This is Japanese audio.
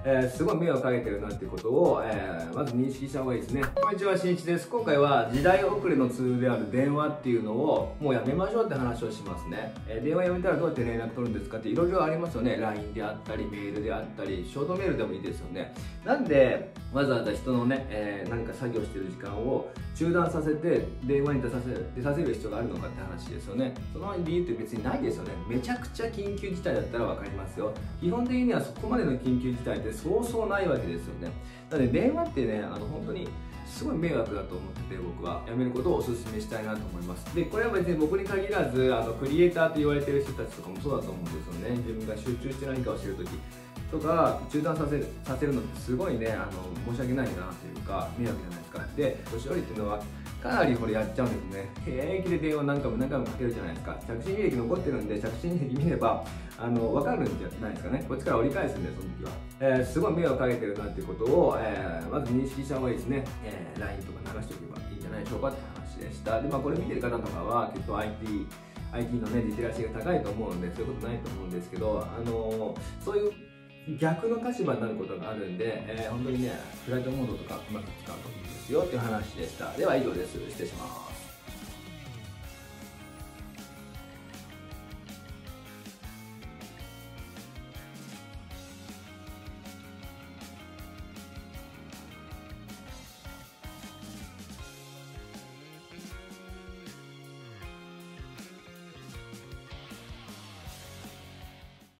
すごい迷惑かけてるなっていうことを、まず認識した方がいいですね。こんにちは、しんいちです。今回は時代遅れのツールである電話っていうのをもうやめましょうって話をしますね。電話やめたらどうやって連絡取るんですかっていろいろありますよね。LINE であったり、メールであったり、ショートメールでもいいですよね。なんでわざわざ人のね、何か作業してる時間を中断させて電話に出させる必要があるのかって話ですよね。その理由って別にないですよね。めちゃくちゃ緊急事態だったら分かりますよ。基本的にはそこまでの緊急事態ってそうそうないわけですよね。なので電話ってね、本当にすごい迷惑だと思ってて、僕はやめることをお勧めしたいなと思います。でこれは別に僕に限らずクリエイターと言われてる人たちとかもそうだと思うんですよね。自分が集中して何かをしてるときとか中断させるのってすごいね、申し訳ないなというか迷惑じゃないですか。で年寄りっていうのはかなりこれやっちゃうんですね。平気で電話何回もかけるじゃないですか。着信履歴残ってるんで、着信履歴見れば分かるんじゃないですかね。こっちから折り返すんで、その時は。すごい迷惑かけてるなっていうことを、まず認識した方がいいですね。LINE とか流しておけばいいんじゃないでしょうかって話でした。で、これ見てる方とかはきっと IT のね、リテラシーが高いと思うので、そういうことないと思うんですけど、そういう逆の立場になることがあるんで、本当にね、フライトモードとかうまく使うといいですよっていう話でした。では以上です。失礼します。